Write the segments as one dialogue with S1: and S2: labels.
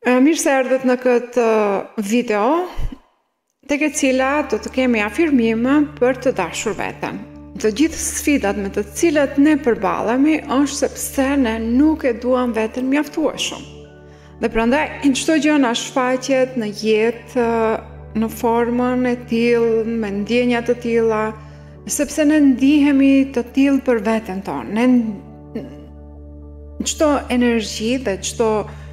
S1: Mirë se erdhët në këtë video, tek e cila do të kemi afirmime për të dashur veten. Të gjithë sfidat me të cilat ne përballemi është sepse ne nuk e duam veten mjaftueshëm. Dhe prandaj çdo gjë na shfaqet në jetë në formën e tillë, me ndjenja të tilla, sepse ne ndihemi të tillë për veten tonë. Ne çdo energji dhe çdo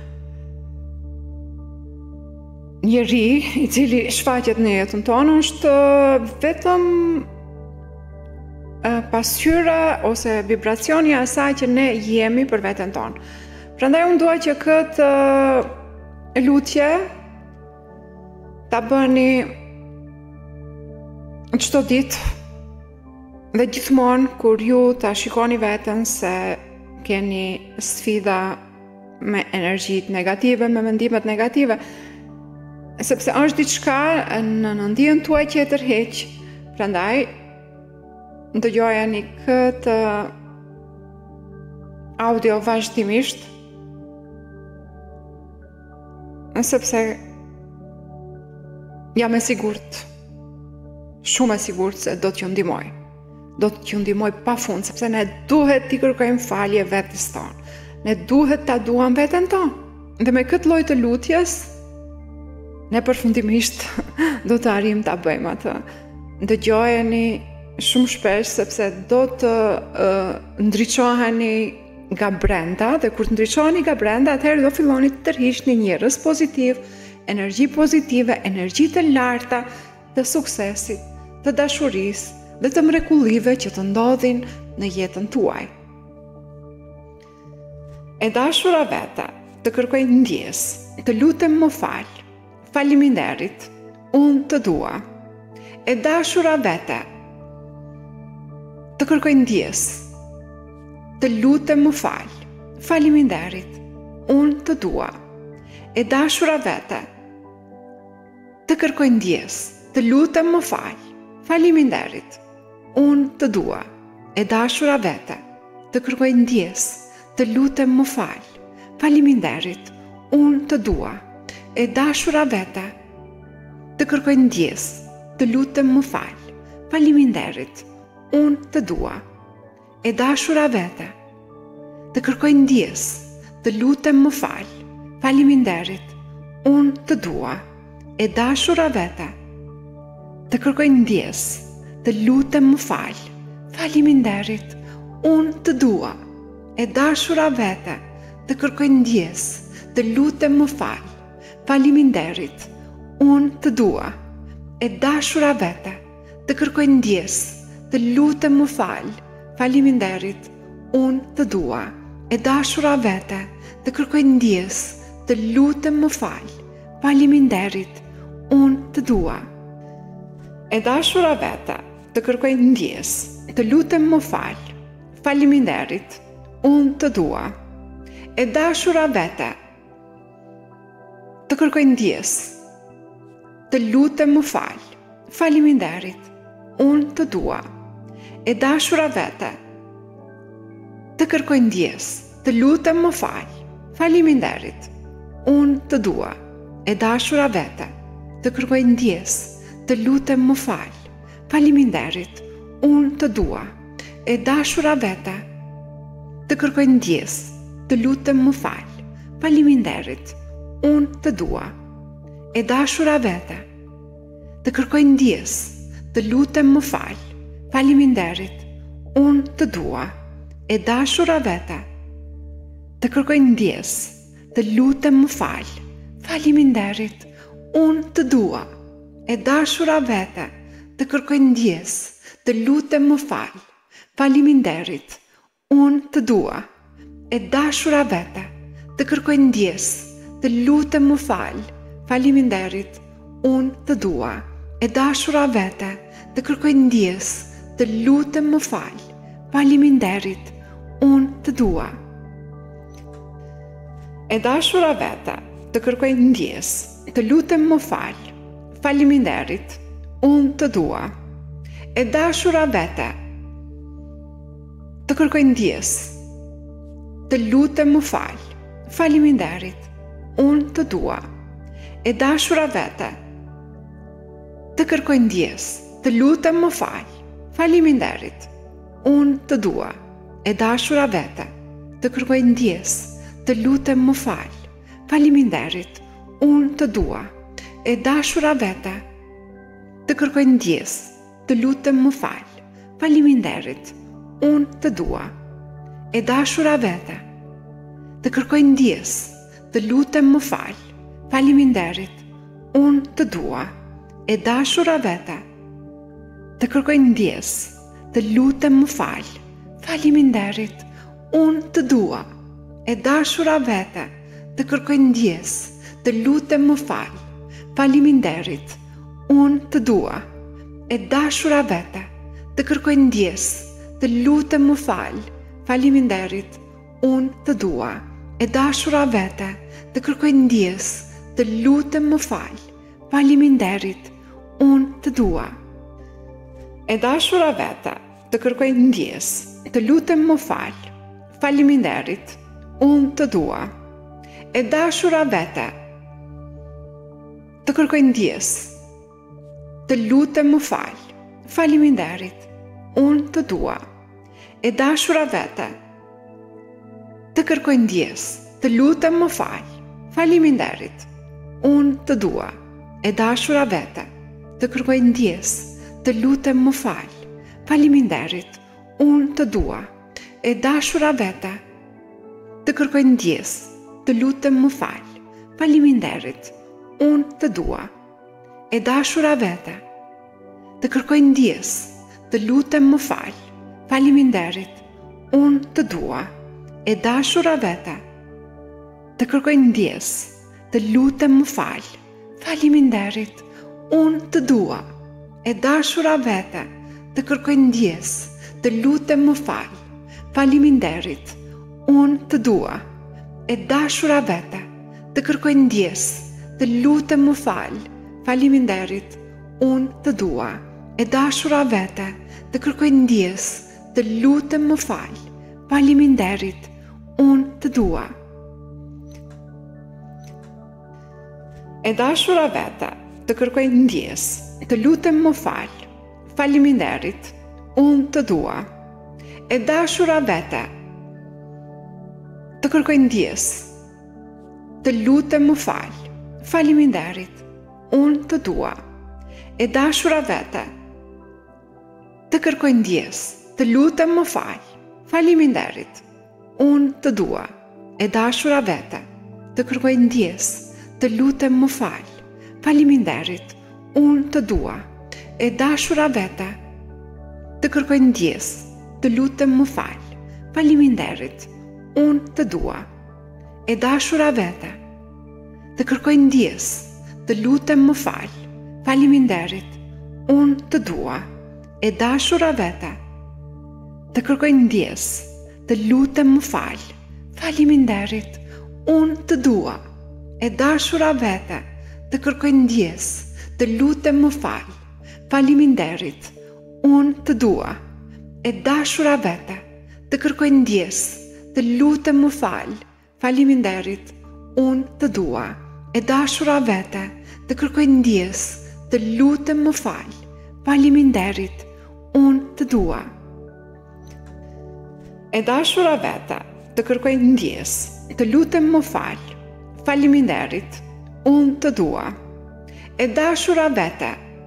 S1: njeri i cili shfaqet në jetën tonë është vetëm pasqyra ose vibracioni i asaj që ne jemi për veten tonë. Prandaj unë dua që këtë lutje ta bëni çdo ditë dhe gjithmonë kur ju ta shikoni veten se keni sfida me energjitë negative, me mendimet negative, sepse është diçka në ndjen tuaj që e tërheq. Prandaj dëgjojeni këtë audio vazhdimisht, sepse jam e sigurt, shumë e sigurt se do t'ju ndihmoj. Do t'ju ndihmoj pafund, sepse ne duhet t'i kërkojmë falje vetes tonë. Ne duhet ta duam veten tonë. Dhe me këtë lloj të lutjes ne përfundimisht do të arrijmë ta bëjmë atë. Dëgjojeni shumë shpesh sepse do të ndriçoheni nga brenda, dhe kur të ndriçoheni nga brenda, atëherë do filloni të tërhiqni njerëz pozitiv, energji pozitive, energji të larta të suksesit, të dashurisë dhe të mrekullive që të ndodhin në jetën tuaj. E dashura vete, të kërkoj ndjes, të lutem më fal. Faleminderit, unë të dua. E dashura vete, të kërkoj ndjes, të lutem më fal. Faleminderit, unë të dua. E dashura vete, të kërkoj ndjes, të lutem më fal. Faleminderit, unë të dua. E dashura vete, të kërkoj ndjes, të lutem më fal. Faleminderit, unë të dua. E dashura vete, të kërkoj ndjes, të lutem më fal. Faleminderit, unë të dua. E dashura vete, të kërkoj ndjes, të lutem më fal. Faleminderit, unë të dua. E dashura vete, të kërkoj ndjes, të lutem më fal. Faleminderit, unë të dua. E dashura vete, të kërkoj ndjes, të lutem më fal. Faleminderit, unë të dua. E dashura vete, të kërkoj ndjes, të lutem më fal. Faleminderit, unë të dua. E dashura vete, të kërkoj ndjes, të lutem më fal. Faleminderit, unë të dua. E dashura vete, të kërkoj ndjes, të lutem më fal. Faleminderit, unë të dua. E dashura vete, të kërkoj ndjes, të lutem më fal. Faleminderit, unë të dua. E dashura vete, të kërkoj ndjes, të lutem më fal. Faleminderit, unë të dua. E dashura vete, të kërkoj ndjes, të lutem më fal. Faleminderit, unë të dua. E dashura vete, të kërkoj ndjes, të lutem më fal. Faleminderit, unë të dua. E dashura vete, të kërkoj ndjes, të lutem më fal. Faleminderit, unë të dua. E dashura vete, të kërkoj ndjes, të lutem më fal. Faleminderit, unë të dua. E dashura vete, të kërkoj ndjes, të lutem më fal. Faleminderit, unë të dua. E dashura vete, të kërkoj ndjes, të lutem më fal. Faleminderit, unë të dua. E dashura vete, të kërkoj ndjes, të lutem më fal. Faleminderit, unë të dua. E dashura vete, të kërkoj ndjes, të lutem më fal. Faleminderit, unë të dua. E dashura vete, të kërkoj ndjes, të lutem më fal. Faleminderit, unë të dua. E dashura vete, të kërkoj ndjes, të lutem më fal. Faleminderit. Unë të dua. E dashura vete, të kërkoj ndjes, të lutem më fal. Faleminderit. Unë të dua. E dashura vete, të kërkoj ndjes, të lutem më fal. Faleminderit. Unë të dua. E dashura vete, të kërkoj ndjes, të lutem më fal. Faleminderit. Unë të dua. E dashura vete, të kërkoj ndjes, të lutem më fal. Faleminderit. Unë të dua. E dashura vete, të kërkoj ndjes, të lutem më fal. Faleminderit. Unë të dua. E dashura vete, të kërkoj ndjes, të lutem më fal. Faleminderit. Unë të dua. E dashura vete, të kërkoj ndjes, të lutem më fal. Faleminderit. Unë të dua. E dashura vete, të kërkoj ndjes, të lutem më fal. Faleminderit. Unë të dua. E dashura vete, të kërkoj ndjes, të lutem më fal. Faleminderit. Unë të dua. E dashura vete, të kërkoj ndjes, të lutem më fal. Faleminderit. Unë të dua. E dashura vete, të kërkoj ndjes, të lutem më fal. Faleminderit. Unë të dua. E dashura vete, të kërkoj ndjes, të lutem më fal. Faleminderit. Unë të dua. E dashura vete, të kërkoj ndjes, të lutem më fal. Faleminderit. Unë të dua. E dashura vete, të kërkoj ndjes, të lutem më fal. Faleminderit. Unë të dua. E dashura vete, të kërkoj ndjes, të lutem më fal. Faleminderit. Unë të dua. E dashura vete, të kërkoj ndjes, të lutem më fal. Faleminderit. Unë të dua. E dashura vete, të kërkoj ndjes, të lutem më fal. Faleminderit. Unë të dua. E dashura vete, të kërkoj ndjes, të lutem më fal. Faleminderit. Unë të dua. E dashura vete, të kërkoj ndjes, të lutem më fal. Faleminderit. Unë të dua. E dashura vete, të kërkoj ndjes, të lutem më fal. Faleminderit. Unë të dua. E dashura vete, të kërkoj ndjes, të lutem më fal. Faleminderit. Unë të dua. E dashura vete, të kërkoj ndjes, të lutem më fal. Faleminderit. Unë të dua. E dashura vete, të kërkoj ndjes, të lutem më fal. Faleminderit. Unë të dua. E dashura vete, të kërkoj ndjes, të lutem më fal. Faleminderit. Unë të dua. E dashura vete, të kërkoj ndjes, të lutem më fal. Faleminderit. Unë të dua. E dashura vete, të kërkoj ndjes, të lutem më fal. Faleminderit. Unë të dua. E dashura vete, të kërkoj ndjes, të lutem më fal. Faleminderit. Unë të dua. E dashura vete, të kërkoj ndjes, të lutem më fal. Faleminderit. Unë të dua. E dashura vete,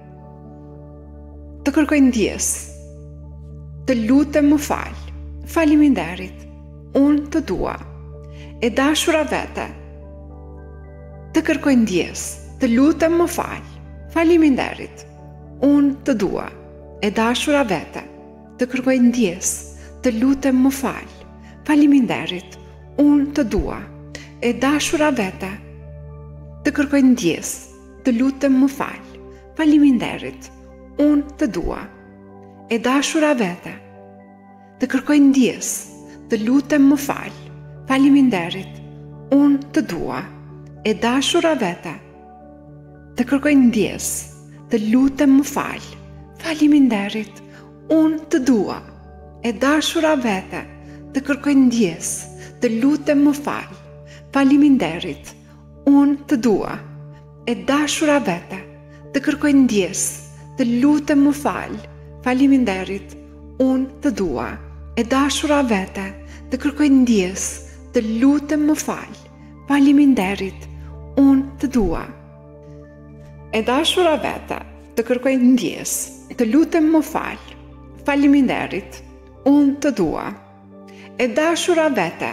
S1: të kërkoj ndjes, të lutem më fal. Faleminderit. Unë të dua. E dashura vete, të kërkoj ndjes, të lutem më fal. Faleminderit. Unë të dua. E dashura vete, të kërkoj ndjes, të lutem më fal. Faleminderit. Unë të dua. E dashura vete, të kërkoj ndjes, të lutem më fal. Faleminderit. Unë të dua. E dashura vete, të kërkoj ndjes, të lutem më fal. Faleminderit. Unë të dua. E dashura vete, të kërkoj ndjes, të lutem më fal. Faleminderit. Unë të dua. E dashura vete, të kërkoj ndjes, të lutem më fal. Faleminderit. unë të dua, e dashura vete, të kërkoj ndjes, të lutem më fal, faleminderit, unë të dua, e dashura vete, të kërkoj ndjes, të lutem më fal, faleminderit, unë të dua. E dashura vete, të kërkoj ndjes, të lutem më fal, faleminderit, unë të dua. E dashura vete,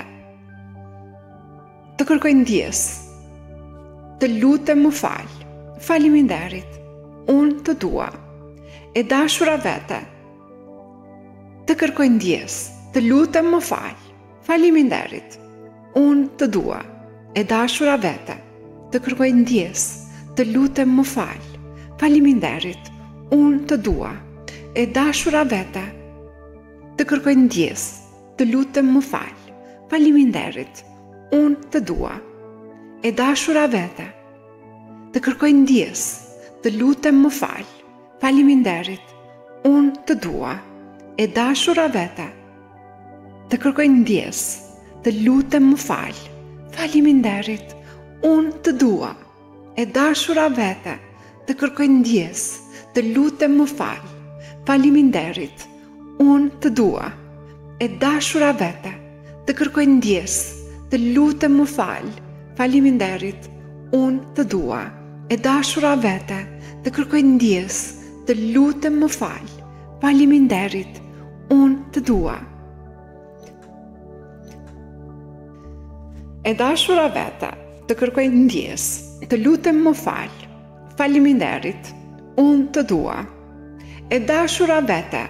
S1: të kërkoj ndjes, të lutem më fal, faleminderit, unë të dua. E dashura vete, të kërkoj ndjes, të lutem më fal, faleminderit, unë të dua. E dashura vete, të kërkoj ndjes, të lutem më fal, faleminderit, unë të dua. E dashura vete, të kërkoj ndjes, të lutem më fal, faleminderit, unë të dua. E dashura vete, të kërkoj ndjes, të lutem më fal, faleminderit, unë të dua. E dashura vete, të kërkoj ndjes, të lutem më fal, faleminderit, unë të dua. E dashura vete, të kërkoj ndjes, të lutem më fal, faleminderit, unë të dua. E dashura vete, të kërkoj ndjes, të lutem më fal, faleminderit, unë të dua. E dashura vete, të kërkoj ndjes, të lutem më fal, faleminderit, unë të dua. E dashura vete, të kërkoj ndjes, të lutem më fal, faleminderit, unë të dua. E dashura vete,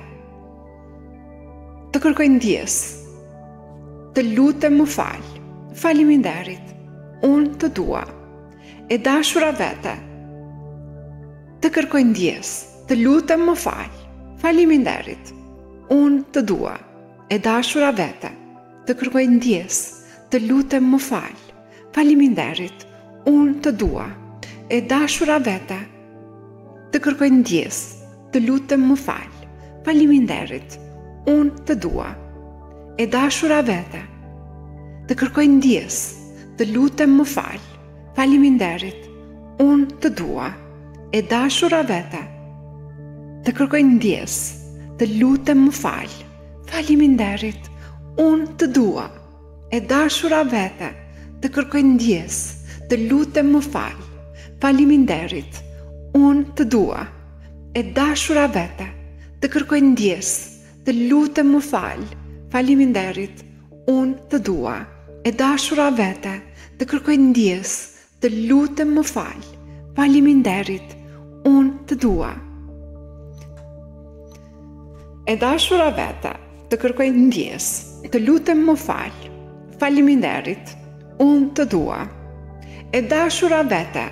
S1: të kërkoj ndjes, të lutem më fal, faleminderit, unë të dua. E dashura vete, të kërkoj ndjes, të lutem më fal, faleminderit, unë të dua. E dashura vete, të kërkoj ndjes, të lutem më fal, faleminderit, unë të dua. E dashura vete, të kërkoj ndjes, të lutem më fal, faleminderit, unë të dua. E dashura vete, të kërkoj ndjes, të lutem më fal, faleminderit, unë të dua. E dashura vete, të kërkoj ndjes, të lutem më fal, faleminderit, unë të dua. E dashura vete, të kërkoj ndjes, të lutem më fal, faleminderit, unë të dua. E dashura vete, të kërkoj ndjes, të lutem më fal, faleminderit, unë të dua. E dashura vete, të kërkoj ndjes, të lutem më fal, faleminderit, unë të dua. E dashura vete, të kërkoj ndjes, të lutem më fal, faleminderit, unë të dua. E dashura vete,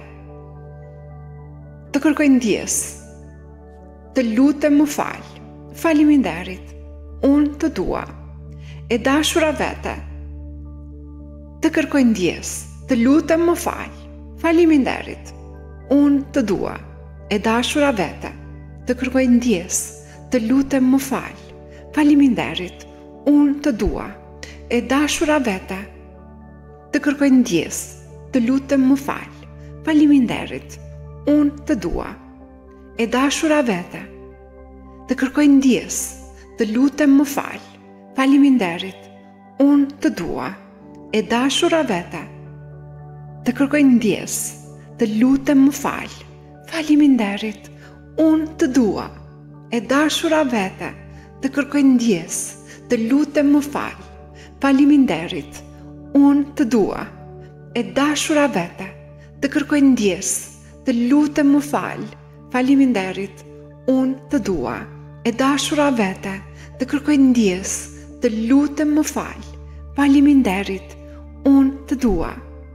S1: të kërkoj ndjes, të lutem më fal, faleminderit, unë të dua. E dashura vete, të kërkoj ndjes, të lutem më fal, faleminderit, unë të dua. E dashura vete, të kërkoj ndjes, të lutem më fal, faleminderit, unë të dua. E dashura vete, të kërkoj ndjes, të lutem më fal, faleminderit, unë të dua. E dashura vete, të kërkoj ndjes, të lutem më fal, faleminderit, unë të dua. E dashura vete, të kërkoj ndjes, të lutem më fal, faleminderit, unë të dua. E dashura vete, të kërkoj ndjes, të lutem më fal, faleminderit, unë të dua. E dashura vete, të kërkoj ndjes, të lutem më fal, faleminderit, unë të dua. E dashura vete, të kërkoj ndjes, të lutem më fal, faleminderit, unë të dua.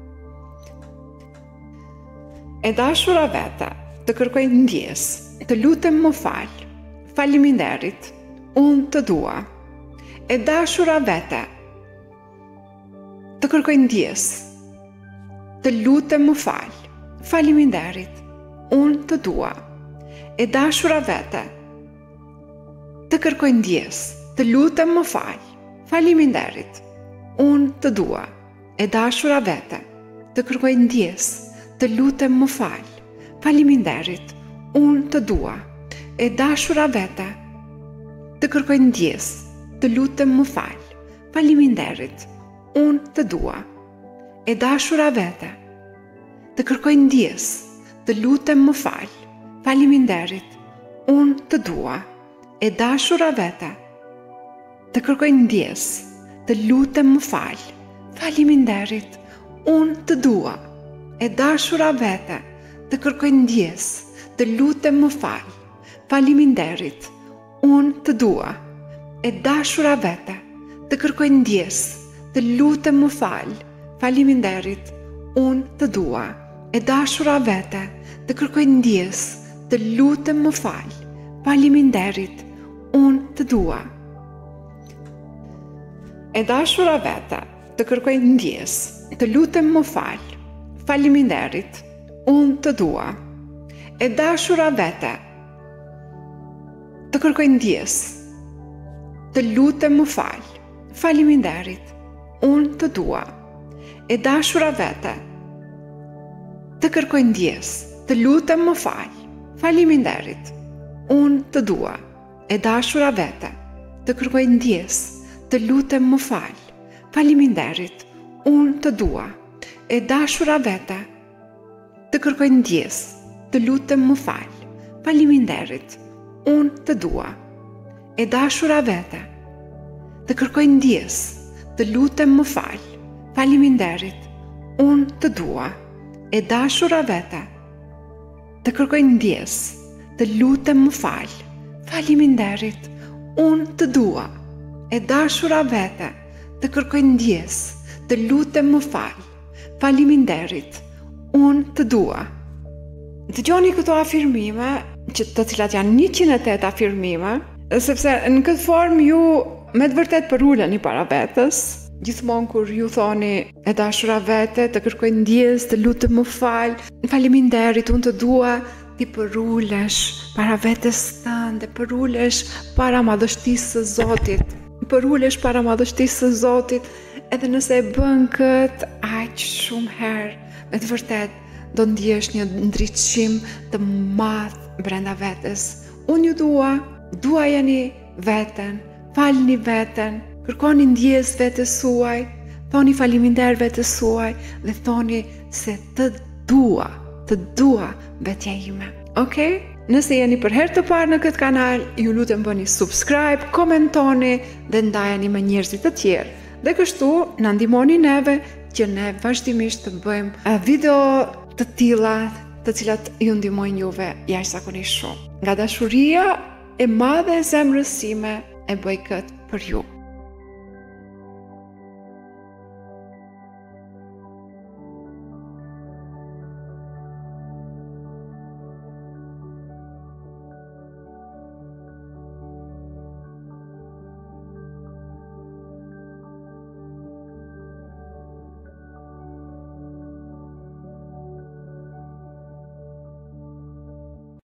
S1: E dashura vete, të kërkoj ndjes, të lutem më fal, faleminderit, unë të dua. E dashura vete, të kërkoj ndjes, të lutem më fal, faleminderit, unë të dua. E dashura vete, të kërkoj ndjes, të lutem më fal, faleminderit, unë të dua. E dashura vete, të kërkoj ndjes, të lutem më fal. Faleminderit, unë të dua. E dashura vete, të kërkoj ndjes, të lutem më fal. Faleminderit, unë të dua. E dashura vete, të kërkoj ndjes, të lutem më fal. Faleminderit, unë të dua. E dashura vete, të kërkoj ndjes, të lutem më fal. Faleminderit, unë të dua. E dashura vete, të kërkoj ndjes, të lutem më fal. Faleminderit, unë të dua. E dashura vete, të kërkoj ndjes, të lutem më fal. Faleminderit, unë të dua. E dashura vete, të kërkoj ndjes, të lutem më fal. Faleminderit, unë të dua. E dashura vete, të kërkoj ndjes, të lutem më fal. Faleminderit, unë të dua. E dashura vete, të kërkoj ndjes, të lutem më fal. Faleminderit, unë të dua. E dashura vete, të kërkoj ndjes, të lutem më fal. Faleminderit, unë të dua. E dashura vete, të kërkoj ndjes, të lutem më fal. Faleminderit, unë të dua. E dashura vete, të kërkoj ndjes, të lutem më fal. Faleminderit, unë të dua. E dashura vete, të kërkoj ndjes, të lutem më fal. Faleminderit, unë të dua. E dashura vete, të kërkoj ndjes, të lutem më fal. Faleminderit, unë të dua. E dashura vete, të kërkoj ndjes, të lutem më fal. Faleminderit, unë të dua. Dëgjoni këto afirmime, të cilat janë 108 afirmime, sepse në këtë formë ju me të vërtet përuleni para vetes. Gjithmonë kur ju thoni e dashura vete, të kërkoj ndjes, të lutem më fal. Faleminderit, unë të dua. Ti përulesh para vetes tënde, përulesh para madhështisë së Zotit. Përulesh para madhështisë së Zotit, edhe nëse e bën këtë aq shumë herë, me të vërtet do ndjesh një ndriçim të madh brenda vetes. Unë ju duajeni veten, falni veten, kërkoni ndjes vetes suaj, thoni faleminderit vetes suaj dhe thoni se të dua vetja ime. Okej? Nëse jeni për herë të parë në këtë kanal, ju lutem bëni subscribe, komentoni dhe ndajeni me njerëzit të tjerë. Dhe kështu na ndihmoni neve që ne vazhdimisht të bëjmë video të tilla, të cilat ju ndihmojnë juve jashtëzakonisht shumë. Nga dashuria e madhe e zemrës sime e bëj këtë për ju.